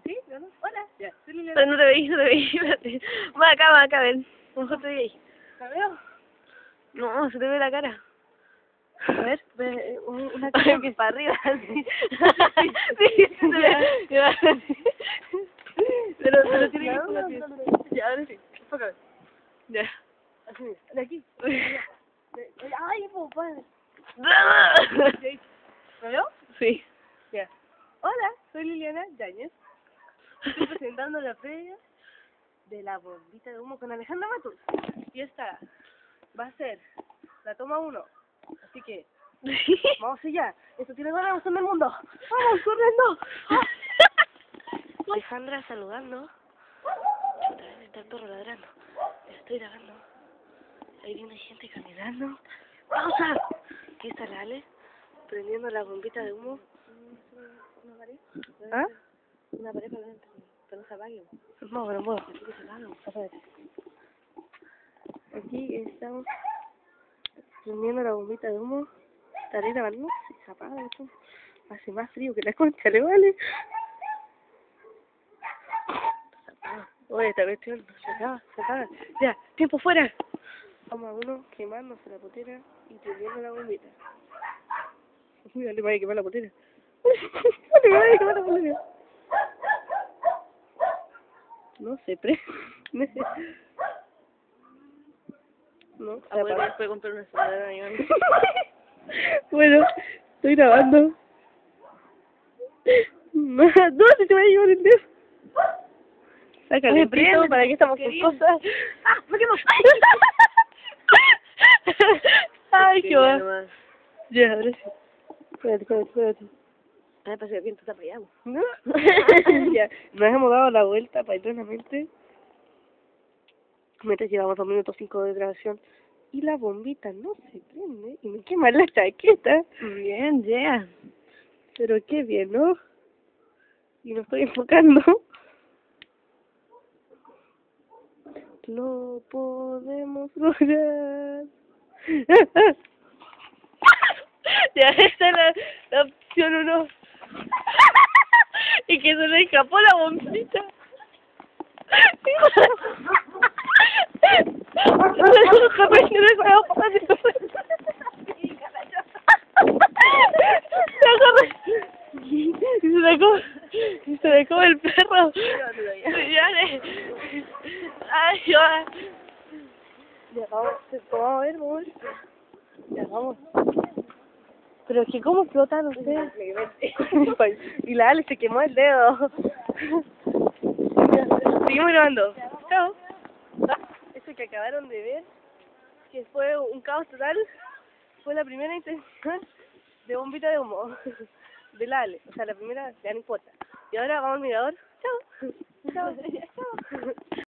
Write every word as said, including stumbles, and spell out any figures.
¿Sí? ¿No? ¿No? Hola. Ya, soy Liliana. Pero no te veis, no te veis, espérate. Va acá, va acá, ven. A lo mejor te veis. ¿La veo? No, se te ve la cara. A ver, ve, un- una cosa que para arriba, así. Sí, sí, se ve. Ya. Pero, pero tiene que Ya, ir por así. Ya, ahora sí. Enfócame. Ya. Así, de aquí. De- Ay, po, padre. ¿Me veo? Sí. Ya. Hola, soy Liliana Yáñez. Estoy presentando la feria de la bombita de humo con Alejandra Matus. Y esta va a ser la toma uno. Así que, vamos allá. Esto tiene ganas en el mundo. ¡Vamos, corriendo! Alejandra saludando. Chuta, está el perro ladrando. Estoy grabando. Ahí viene gente caminando. ¡Pausa! Aquí está la Ale, prendiendo la bombita de humo. ¿Una pared? ¿Ah? Una pared para adentro, que no se apague. No, pero muevo. Así que se apague. Espérate. Aquí estamos prendiendo la bombita de humo. Estaré grabando si se apaga esto. Hace más frío que la concha, ¿le vale? Se apaga. Oye, esta cuestión se acaba, se apaga. Ya, tiempo fuera. Vamos a uno quemándose la potera y prendiendo la bombita. Mira, le voy a quemar la potera. Le voy a quemar la potera. No se prende. No, se Apuérdate apaga. después comprar una celular ahí. Bueno, estoy grabando. No, si te voy a llevar el dedo. Sácale el pito, ¿para qué estamos con cosas? ¡Ah! ¡Me quemo! Ay, qué va. nomás. Ya, ahora sí. Espérate, espérate, espérate. Ay, parece que el viento está para allá. ¿No? Ya, nos hemos dado la vuelta paisonamente. Mientras llevamos dos minutos cinco de grabación. Y la bombita no se prende. Y me quema la chaqueta. Bien, ya. Pero qué bien, ¿no? Y no estoy enfocando. Lo podemos lograr. Ya, esta es la, la opción uno. Y que se le escapó la bombita. Y se sacó, y se sacó el perro. Ya, ay, ya. Ya, vamos, vamos a ver, vamos a ver. Ya, vamos. Pero es que cómo explotan ustedes. Y la Ale se quemó el dedo. Ya, seguimos grabando. Chao. Eso que acabaron de ver, que fue un caos total, fue la primera intención de bombita de humo. De la Ale. O sea, la primera, ya no importa. Y ahora vamos al mirador. Chao. Chao. Chao.